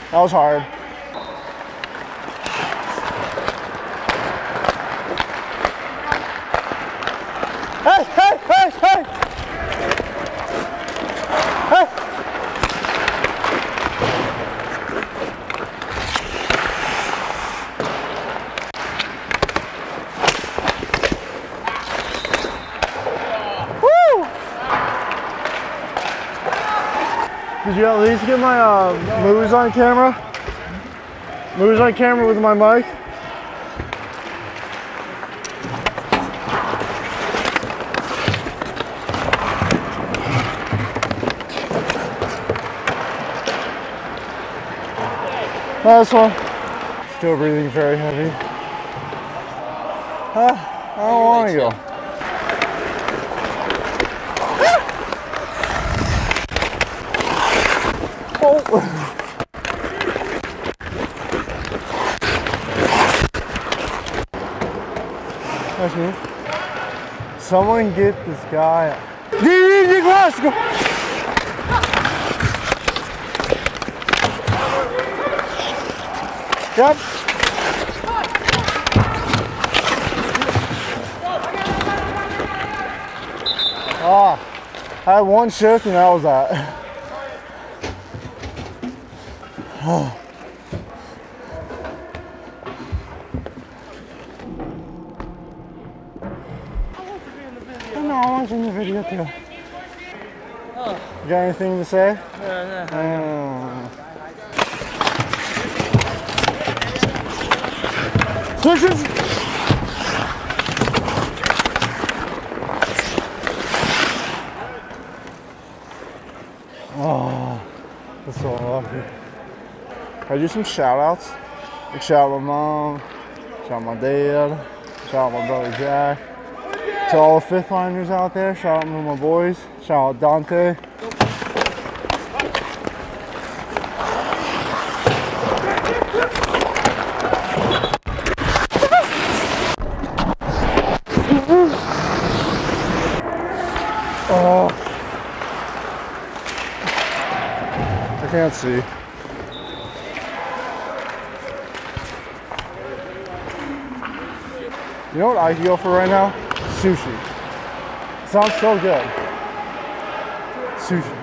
That was hard. Hey, hey, hey, hey! Hey! Woo! Did you at least get my moves on camera? Moves on camera with my mic? Last one. Still breathing very heavy. I don't want to go. Oh. That's me. Someone get this guy. Let's go. Yep. Ah, I had one shift and that was that. Oh. I know, I want you in the video too. You got anything to say? Switches! Oh, that's so lucky. I do some shout outs. Like shout out my mom, shout out my dad, shout out my brother Jack. To all the fifth liners out there, shout out to my boys, shout out Dante. Oh, I can't see. You know what I could go for right now? Sushi. Sounds so good. Sushi.